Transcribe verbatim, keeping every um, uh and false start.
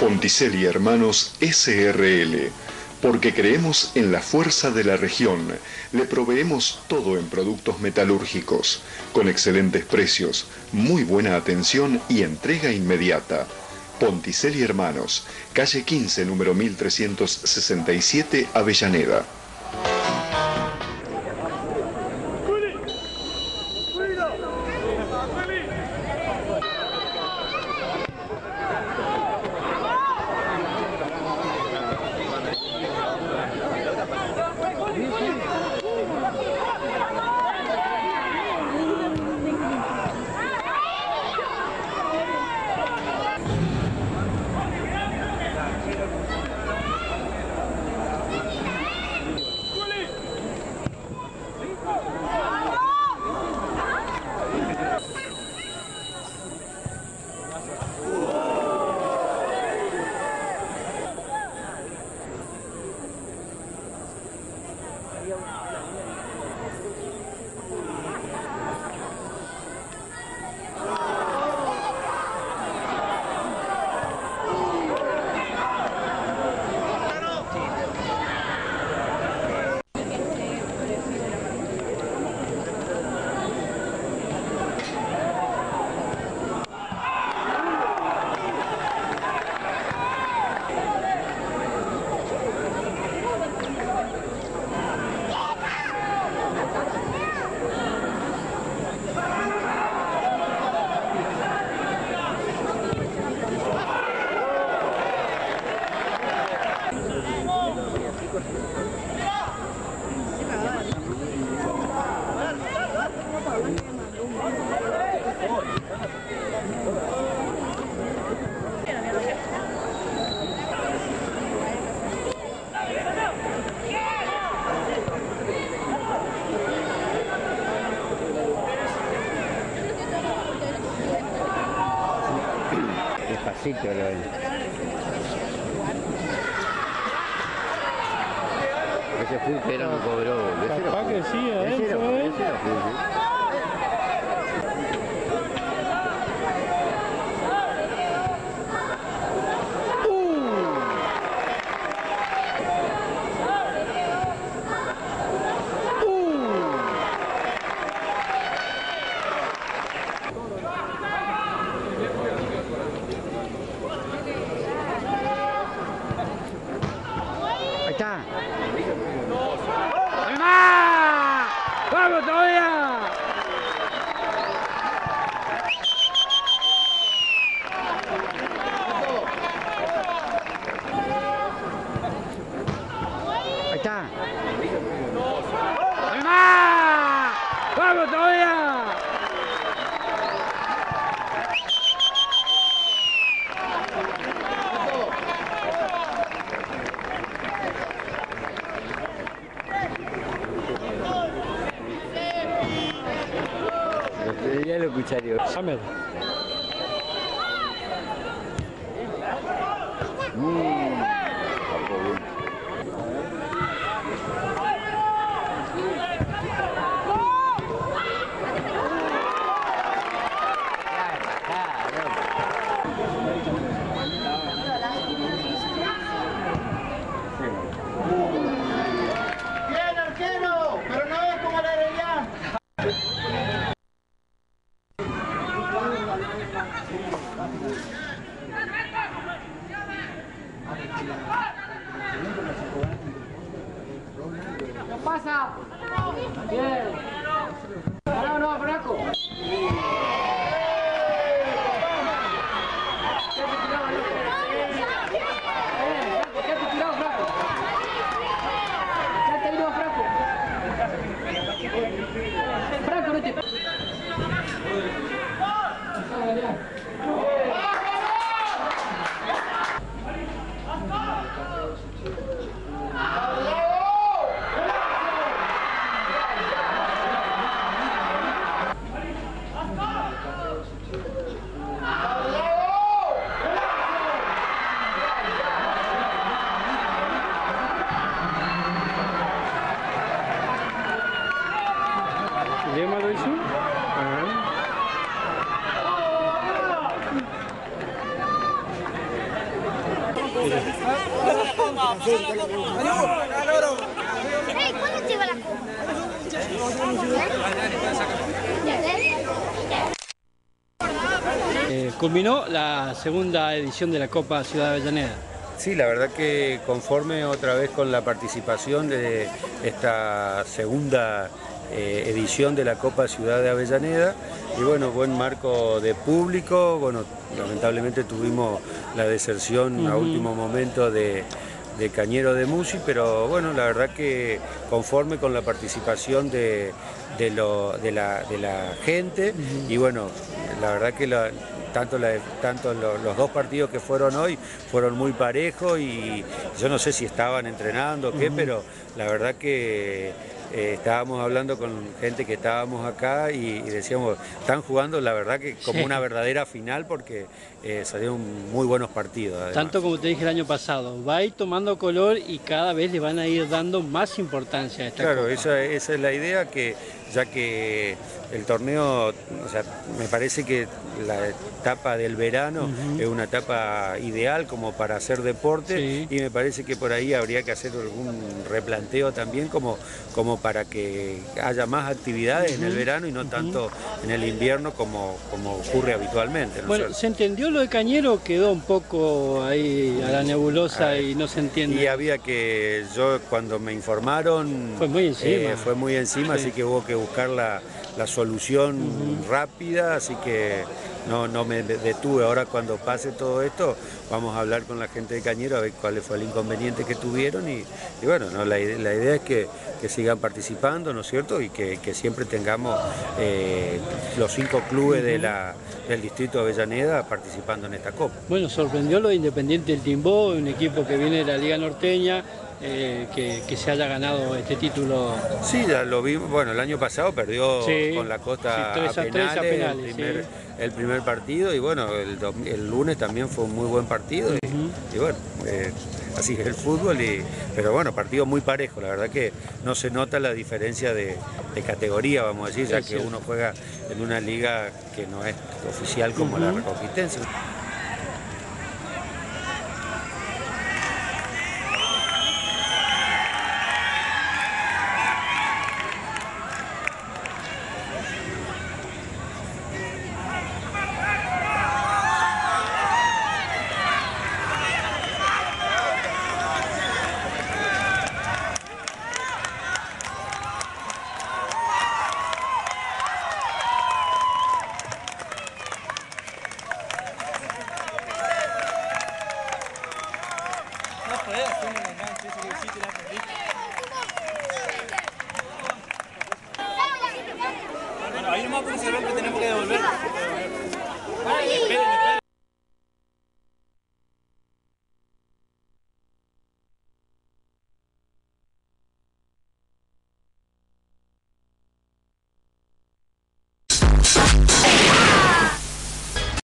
Ponticelli Hermanos S R L. Porque creemos en la fuerza de la región, le proveemos todo en productos metalúrgicos, con excelentes precios, muy buena atención y entrega inmediata. Ponticelli Hermanos, calle quince, número mil trescientos sesenta y siete, Avellaneda. Despacito lo del... Ese fue pero no cobró. Capaz que sí, adentro, ¿eh? ¡Vamos todavía! Ahí está. ¡Vamos todavía! Ya lo escucharía. Samer. Bien, arquero, pero no es como la Arellán. ¿Qué pasa? Bien. ¿Parado no, Franco? Franco, no te... ¿Lema lo hizo? Ajá. pero... Hey, ¿cuándo lleva la copa? Eh, culminó la segunda edición de la Copa Ciudad de Avellaneda. Sí, la verdad que conforme otra vez con la participación de esta segunda eh, edición de la Copa Ciudad de Avellaneda, y bueno, buen marco de público, bueno, lamentablemente tuvimos la deserción uh-huh. a último momento de, de Cañero de Musi, pero bueno, la verdad que conforme con la participación de, de, lo, de, la, de la gente, uh-huh. y bueno, la verdad que la, tanto, la, tanto los, los dos partidos que fueron hoy fueron muy parejos y yo no sé si estaban entrenando o qué, uh-huh. pero la verdad que eh, estábamos hablando con gente que estábamos acá y, y decíamos, están jugando la verdad que como sí. una verdadera final porque eh, salieron muy buenos partidos. Además. Tanto como te dije el año pasado, va a ir tomando color y cada vez le van a ir dando más importancia a esta Claro, Copa. Esa, esa es la idea, que ya que el torneo, o sea, me parece que la etapa del verano uh-huh. es una etapa ideal como para hacer deporte sí. y me parece que por ahí habría que hacer algún replanteo también como, como para que haya más actividades uh-huh. en el verano y no uh-huh. tanto en el invierno como, como ocurre habitualmente. ¿no? Bueno, ¿se entendió lo de Cañero? Quedó un poco ahí a la nebulosa ver, y no se entiende. Y había que, yo cuando me informaron... Fue muy encima. Eh, fue muy encima, sí. así que hubo que buscar la, la solución uh-huh. rápida, así que no, no me detuve. Ahora cuando pase todo esto vamos a hablar con la gente de Cañero a ver cuál fue el inconveniente que tuvieron y, y bueno, no, la, la idea es que, que sigan participando, ¿no es cierto? Y que, que siempre tengamos eh, los cinco clubes uh-huh. de la, del distrito de Avellaneda participando en esta Copa. Bueno, sorprendió lo de Independiente del Timbó, un equipo que viene de la Liga Norteña. Eh, que, que se haya ganado este título. Sí, ya lo vimos, bueno, el año pasado perdió sí, con la Costa sí, tres a, a penales, a penales el, primer, sí. el primer partido y bueno, el, el lunes también fue un muy buen partido uh-huh. y, y bueno, eh, así es el fútbol, y, pero bueno, partido muy parejo, la verdad que no se nota la diferencia de, de categoría, vamos a decir, ya es que cierto. Uno juega en una liga que no es oficial como uh-huh. la Reconquista. Bueno, ahí nomás puede ser el